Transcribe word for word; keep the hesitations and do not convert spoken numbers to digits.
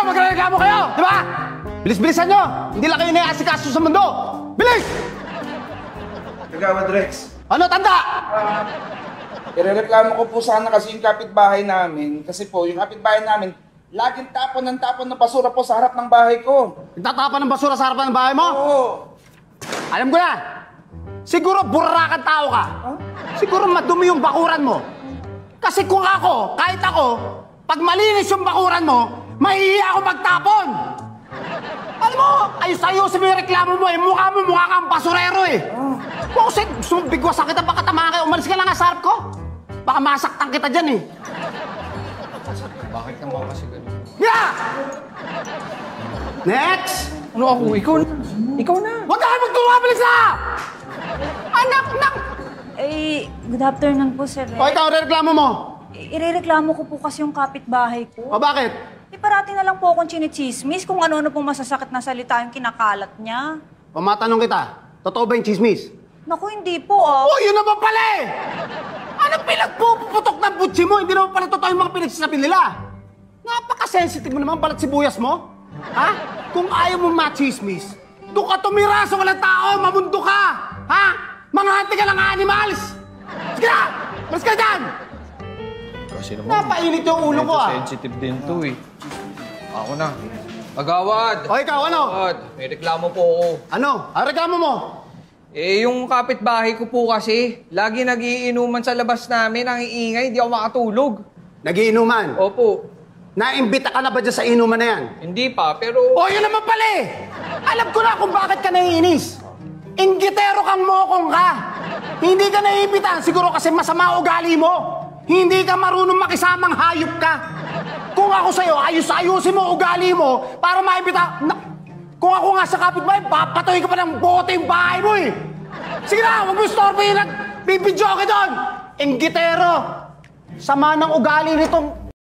magreklamo kayo, di ba? Bilis-bilisan nyo! Hindi lang kayo naiasikaso sa mundo! Bilis! Kagawad Rex. Ano, tanda? Uh, Irereklamo ko po sana kasi yung kapitbahay namin. Kasi po, yung kapitbahay namin, laging tapon ng tapon ng basura po sa harap ng bahay ko. Nagtatapan ng basura sa harapan ng bahay mo? Oo. Alam ko na! Siguro burakan tao ka. Huh? Siguro madumi yung bakuran mo. Kasi kung ako, kahit ako, pag malinis yung bakuran mo, mahihiya ako magtapon. Alam mo, ayos-ayusin mo yung reklamo mo eh. Mukha mo, mukha kang basurero eh. Oh. Kung kasi gusto mong bigwasan kita, baka tamaan kayo. Umalis ka lang nga sa harap ko. Baka masaktan kita dyan eh. Bakit naman kasi ganun? Yeah! Next! Ano ako? Ikaw na. Ikaw na. Huwag ka kayo magkumabilis na! Anak, anak! Eh, good afternoon po, sir. O, ikaw, reklamo mo? Irereklamo ko po kasi yung kapitbahay ko. O, bakit? Eh, parating na lang po akong chinichismis kung ano-ano pong masasakit na salita yung kinakalat niya. O, matanong kita, totoo ba yung chismis? Naku, hindi po, ah. Oh, yun naman pala eh! Anong pinagpuputok ng butsi mo? Hindi naman pala totoo yung mga pinagsasabi nila. Napaka-sensitive mo naman, balat sibuyas mo. Ha? Kung ayaw mong machismis, doon ka tumira sa walang tao, mamundo ka! Ha? Manghati ka ng animals! Sige na! Mas ka dyan! Kasi naman, napainit yung ulo ko ah. Sensitive din to eh. Ako na. Agawad! O ikaw, ano? Agawad, may reklamo po ako. Ano? Ang reklamo mo? Eh, yung kapitbahay ko po kasi, lagi nagiinuman sa labas namin, ang iingay, hindi ako makatulog. Nagiinuman? Opo. Naimbita ka na ba dyan sa inuman na yan? Hindi pa, pero... O, yun naman pala eh! Alam ko na kung bakit ka naiinis. Inggitero kang mokong ka. Hindi ka naiimbitan, siguro kasi masama ugali mo. Hindi ka marunong makisamang hayop ka. Kung ako sa'yo, ayos-ayusin mo ugali mo para maimbita... Na... Kung ako nga sa kapitbahay, papatoy ka pa ng bote yung bahay mo eh. Sige na, huwag mo istorbo yun at bibidyo ka doon. Inggitero. Sama ng ugali nitong